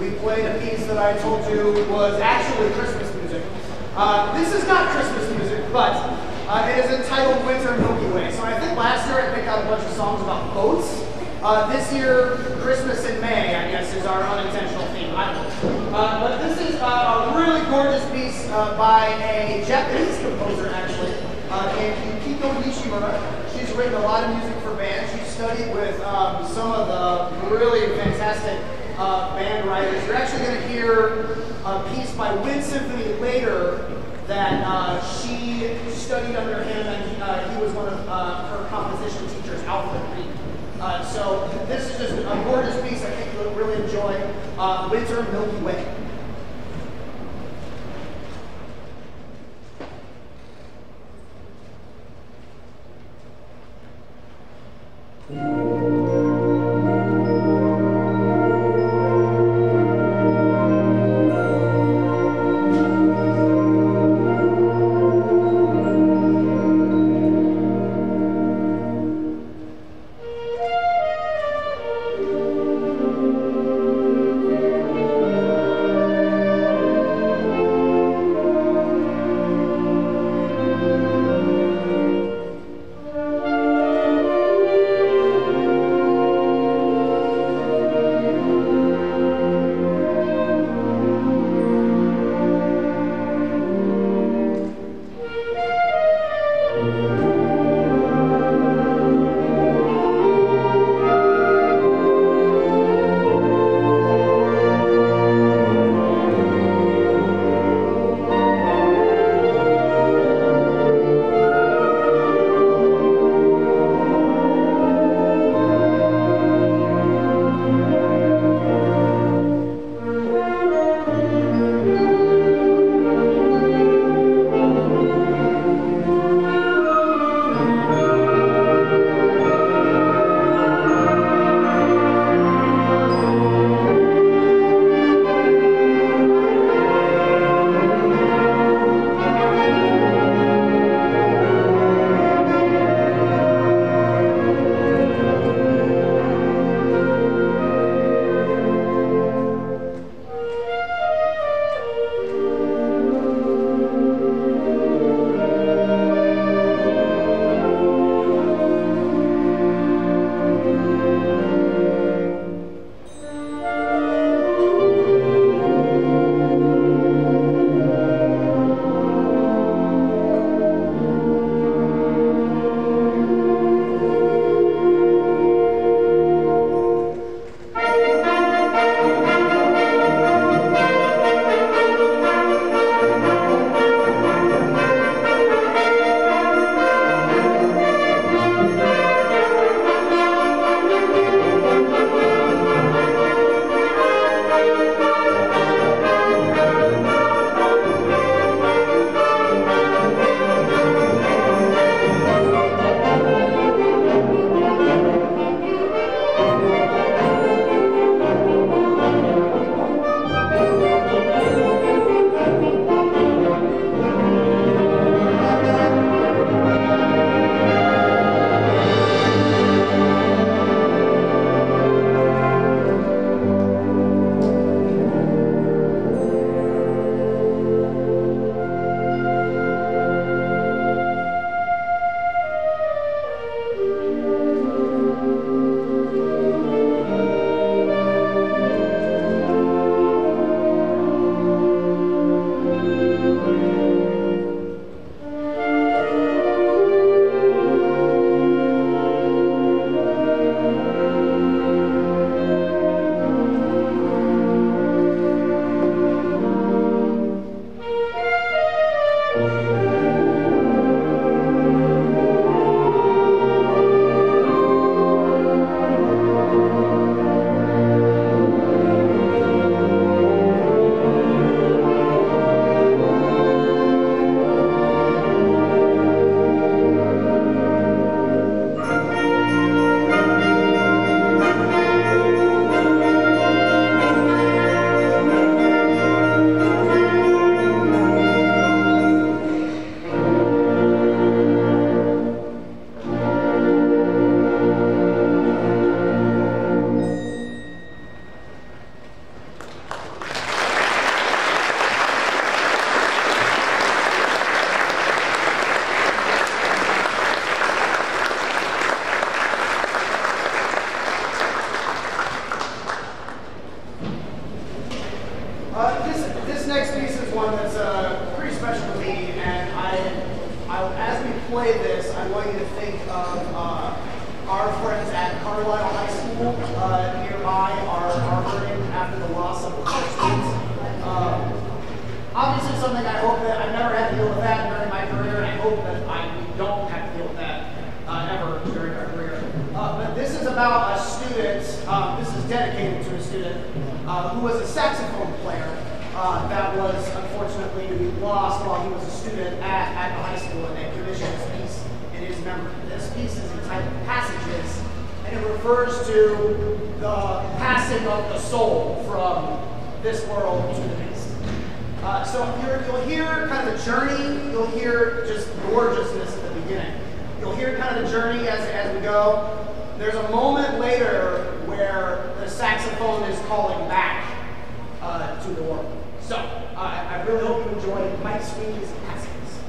we played a piece that I told you was actually Christmas music. This is not Christmas music, but it is entitled Winter Milky Way. So I think last year I picked out a bunch of songs about boats. This year, Christmas in May, I guess, is our unintentional theme. But this is a really gorgeous piece by a Japanese composer, actually, named Yukiko Nishimura. She's written a lot of music for bands. She's studied with some of the really fantastic band writers. You're actually going to hear a piece by Wind Symphony later that she studied under him, and he was one of her composition teachers, Alfred Reed. So this is just a gorgeous piece I think you'll really enjoy, Winter Milky Way. This next piece is one that's pretty special to me, and as we play this, I want you to think of our friends at Carlisle High School nearby are hurting after the loss of the students. Obviously, something I hope that I've never had to deal with that during my career, and I hope that we don't have to deal with that ever during our career. But this is about a student. This is dedicated to a student who was a saxophone player that was unfortunately lost while he was a student at the high school, and they commissioned this piece in his memory. This piece is entitled Passages, and it refers to the passing of the soul from this world to the next. So you'll hear kind of the journey, you'll hear just gorgeousness at the beginning. You'll hear kind of the journey as we go. There's a moment later where the saxophone is calling back to the world. So I really hope you enjoy Mike Sweeney's Passages.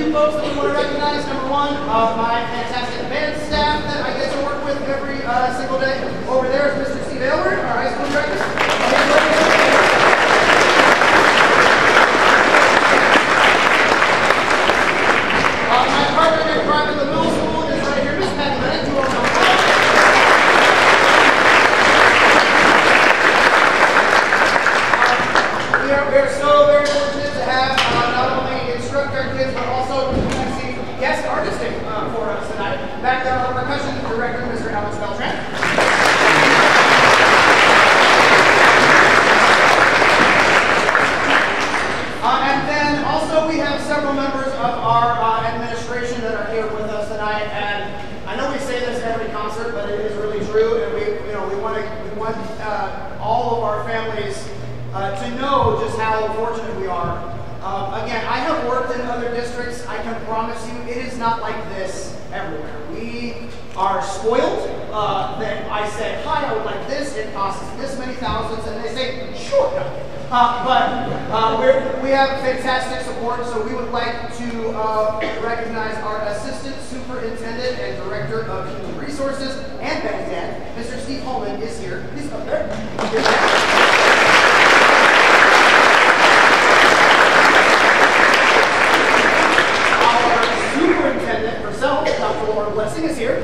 few folks that we want to recognize. Number one, my fantastic band staff that I get to work with every single day. Over there is Mr. Steve Aylward, our high school director. My partner in crime at the middle school is right here, Miss Patty Bennett, who also we are so very fortunate to have not only instruct our kids, but also see guest artisting for us tonight. Back there, our percussion director, Mr. Alex Beltran. And then also we have several members of our administration that are here with us tonight. And I know we say this every concert, but it is really true. And we want all of our families to know just how fortunate we are. Again, I have worked in other districts. I can promise you it is not like this everywhere. We are spoiled. That I say, hi, I would like this. It costs this many thousands. And they say, sure. But we have fantastic support. So we would like to recognize our Assistant Superintendent and Director of Human Resources and Band Dad, Mr. Steve Holman is here. He's up there. Superintendent herself, Dr. Laura Blessing, is here.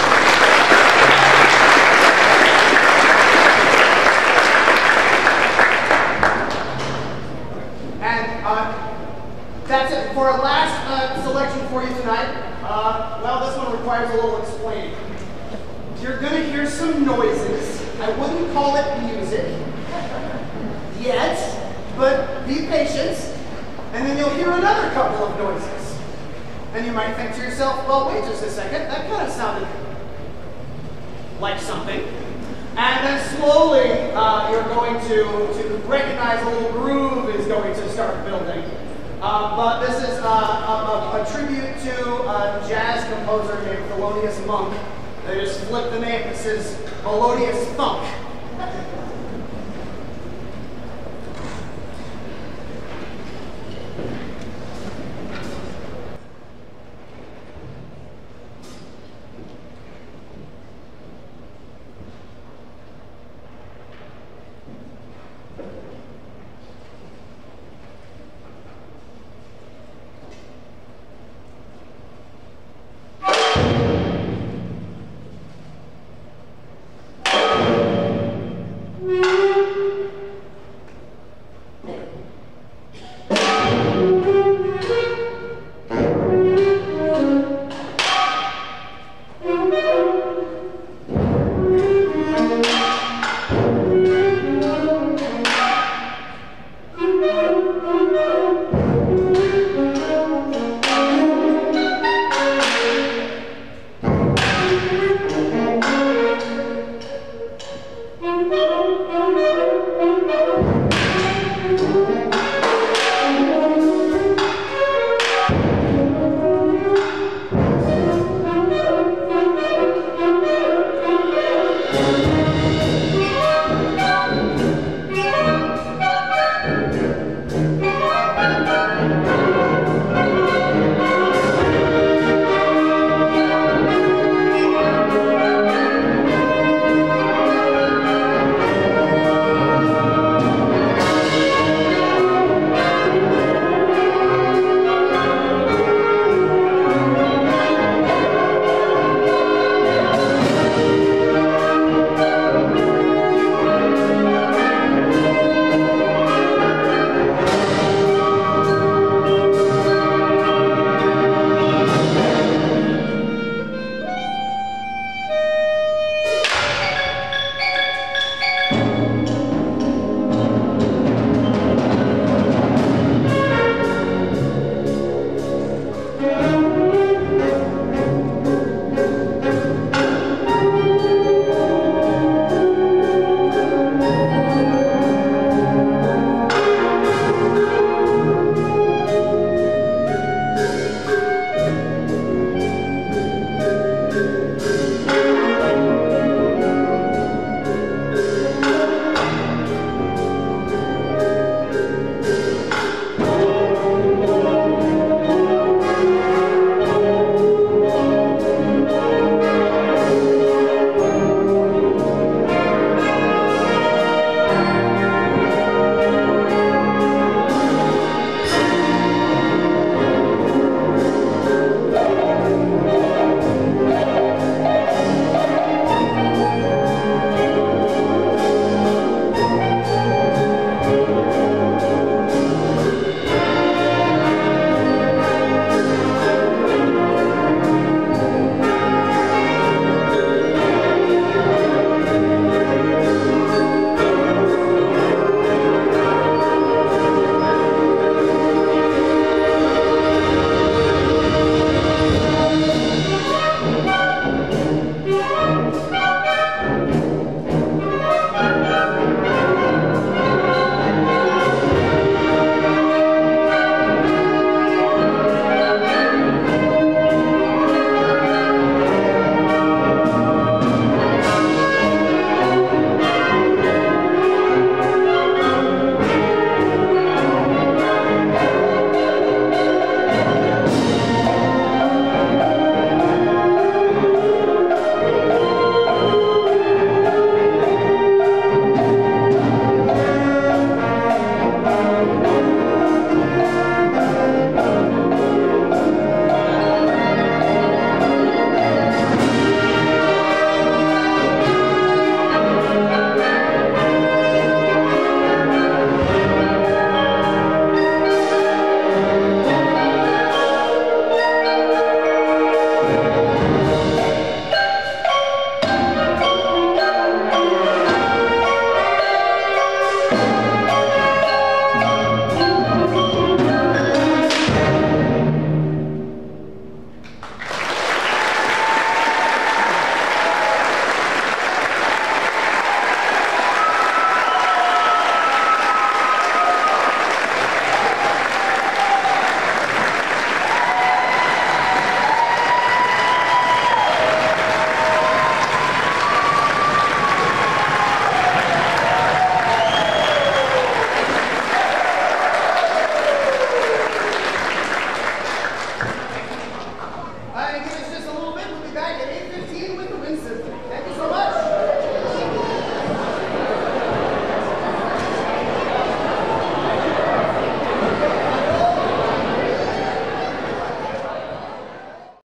And that's it. For our last selection for you tonight, well, this one requires a little explaining. You're going to hear some noises. I wouldn't call it music yet, but be patient. And then you'll hear another couple of noises. And you might think to yourself, well, wait just a second, that kind of sounded like something. And then slowly, you're going to recognize a little groove is going to start building. But this is a tribute to a jazz composer named Thelonious Monk. They just flipped the name. This is Melodious Funk.